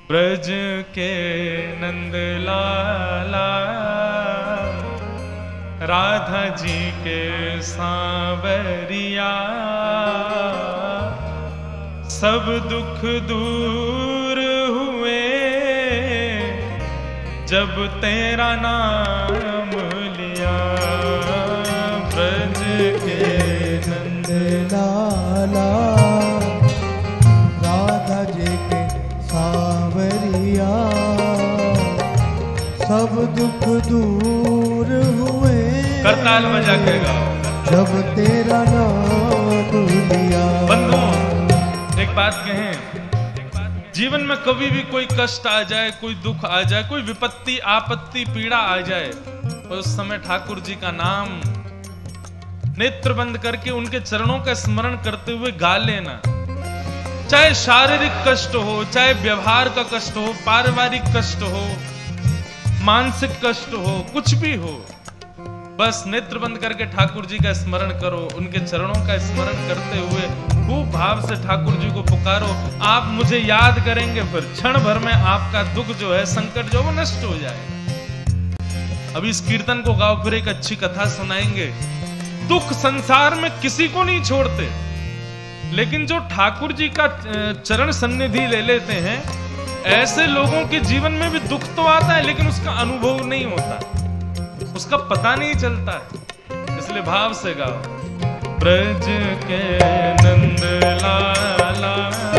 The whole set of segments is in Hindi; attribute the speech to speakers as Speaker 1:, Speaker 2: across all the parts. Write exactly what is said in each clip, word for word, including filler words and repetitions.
Speaker 1: ब्रज के नंद लाला राधा जी के सांवरिया, सब दुख दूर हुए जब तेरा नाम लिया। ब्रज के नंद
Speaker 2: लाला राधा जी के सांवरिया, सब दुख दूर हुए
Speaker 1: करताल बजा के गाओ
Speaker 2: जब तेरा नाम लिया।
Speaker 1: बंधुओं, एक बात कहें, जीवन में कभी भी कोई कष्ट आ जाए, कोई दुख आ जाए, कोई विपत्ति आपत्ति पीड़ा आ जाए, तो उस समय ठाकुर जी का नाम नेत्र बंद करके उनके चरणों का स्मरण करते हुए गा लेना। चाहे शारीरिक कष्ट हो, चाहे व्यवहार का कष्ट हो, पारिवारिक कष्ट हो, मानसिक कष्ट हो, कुछ भी हो, बस नेत्र बंद करके ठाकुर जी का स्मरण करो, उनके चरणों का स्मरण करते हुए खूब भाव से ठाकुर जी को पुकारो। आप मुझे याद करेंगे, फिर क्षण भर में आपका दुख जो है, संकट जो वो नष्ट हो जाएगा। अभी इस कीर्तन को गाओ, फिर एक अच्छी कथा सुनाएंगे। दुख संसार में किसी को नहीं छोड़ते, लेकिन जो ठाकुर जी का चरण सन्निधि ले लेते हैं, ऐसे लोगों के जीवन में भी दुख तो आता है, लेकिन उसका अनुभव नहीं होता, उसका पता नहीं चलता है। इसलिए भाव से गाओ। ब्रज के नंद लाला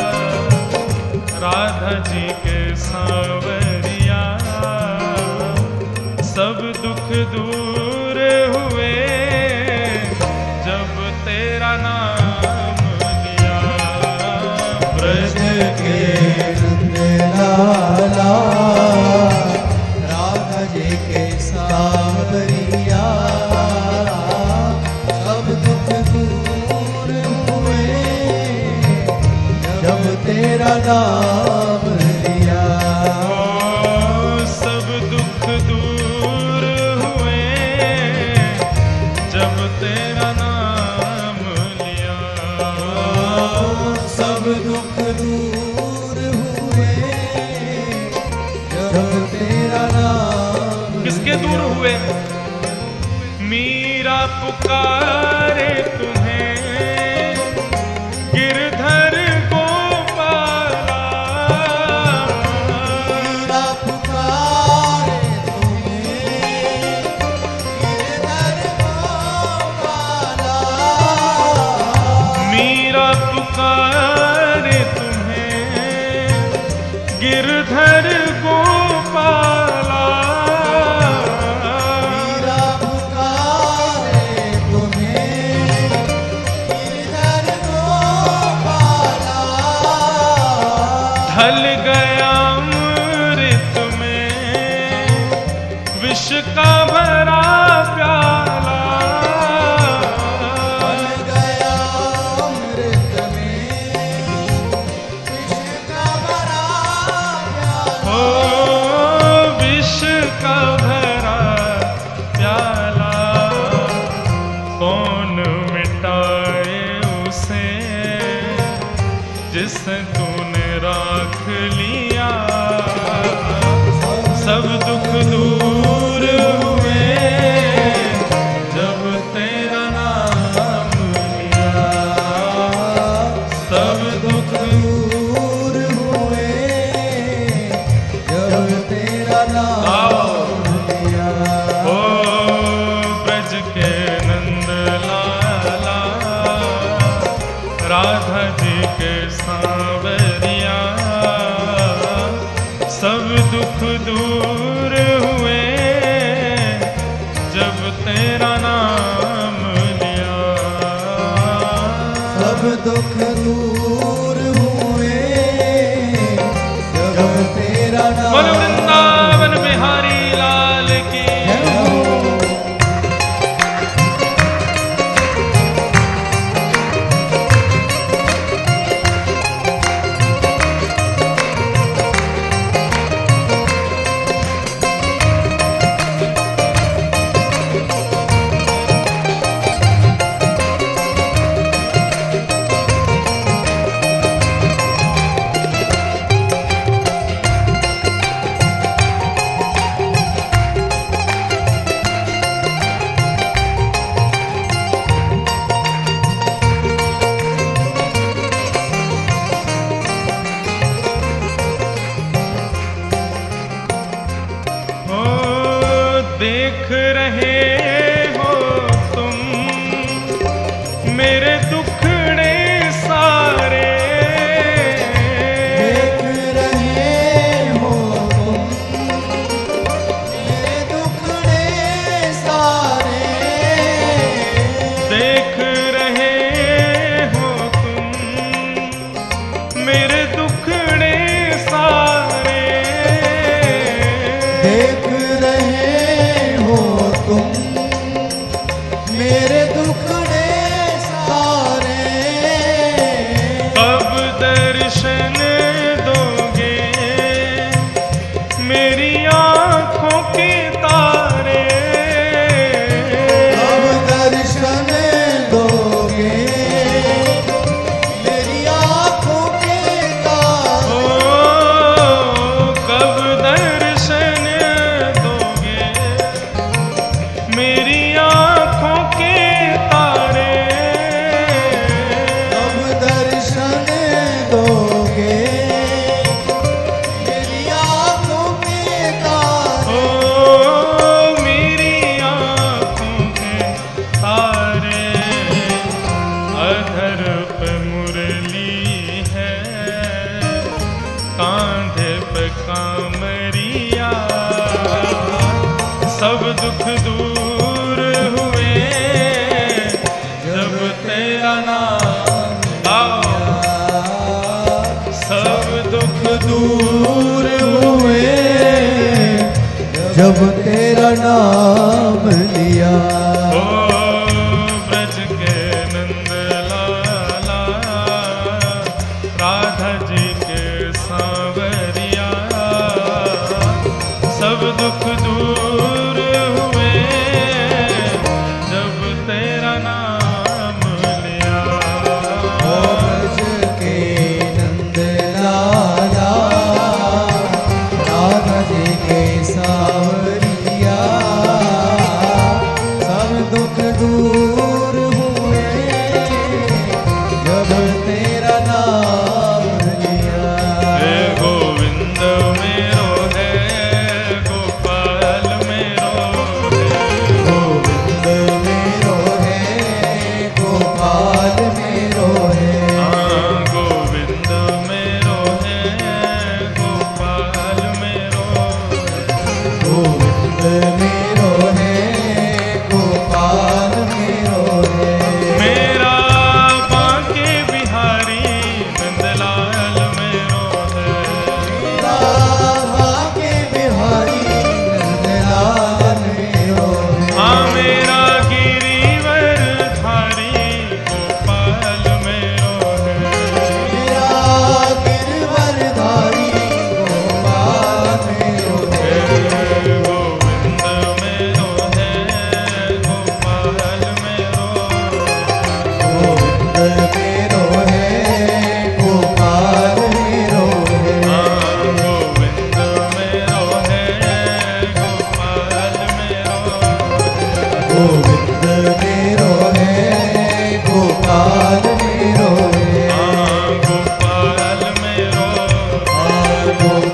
Speaker 1: राधा जी के सांवरिया, सब दुख दूर हुए जब तेरा नाम लिया। ब्रज के
Speaker 2: नंद लाला राधा जी के सांवरिया, सब दुख दूर हुए जब तेरा नाम लिया।
Speaker 1: सब दुख दूर हुए जब तेरा नाम लिया।
Speaker 2: सब दुख दूर हुए जब तेरा नाम।
Speaker 1: किसके दूर हुए? मीरा पुकारे तुम्हें गिरधर गोपाला,
Speaker 2: मीरा पुकारे तुम्हें गिरधर गोपाला,
Speaker 1: मीरा पुकारे तुम्हें गिरधर गोपाला,
Speaker 2: मीरा पुकारे तुम्हें गिरधर गोपाला।
Speaker 1: ढल गया अमृत में विष का भरा प्याला,
Speaker 2: ढल गया अमृत में विष का भरा प्याला।
Speaker 1: ओ विष का भरा प्याला, कौन मिटाए उसे जिसे तूने राख लिया। सब दुख दूर हुए जब तेरा नाम लिया। सब दुख
Speaker 2: दूर हुए जब तेरा नाम लिया।
Speaker 1: ओ ब्रज के नंद लाला राधा जी के सांवरिया, सब दुख दूर हुए जब तेरा नाम लिया।
Speaker 2: सब दुख दूर हुए जब तेरा नाम।
Speaker 1: बोलो वृंदावन बिहारी लाल की। कामरिया, सब दुख दूर हुए जब तेरा नाम आओ, सब दुख
Speaker 2: दूर हुए जब तेरा नाम लिया।
Speaker 1: ओ ब्रज के नंद लाला, राधा जी के सांवरिया, सब दुख दूर हुए जब तेरा नाम लिया।
Speaker 2: ओ ब्रज के नंद लाला, राधा जी के सांवरिया, सब दुख दूर हुए जब तेरा नाम लिया।
Speaker 1: हे गोविंद मेरो है, गोपाल मेरो है,
Speaker 2: गोविंद मेरो है, गोपाल मेरो है।
Speaker 1: हाँ गोविंद मेरो है, गोपाल मेरो है।
Speaker 2: गोविंद मेरो है, गोपाल मेरो है।
Speaker 1: मेरा बांके बिहारी नंदलाल मेरो है।
Speaker 2: राधा के बिहारी नंदलाल मेरो है।
Speaker 1: हाँ मेरा गिरिवर धारी गोपाल मेरो है।
Speaker 2: मेरा गिरवरधारी गोपाल मेरो है।
Speaker 1: गोविंद मेरो है, गोपाल मेरो
Speaker 2: गोविंद मेरो है, गोपाल मेरो है।
Speaker 1: हाँ गोविंद मेरो है, गोपाल मेरो
Speaker 2: गोविंद मेरो है, गोपाल मेरो है।
Speaker 1: हाँ गोपाल मेरो
Speaker 2: हाँ, गोपाल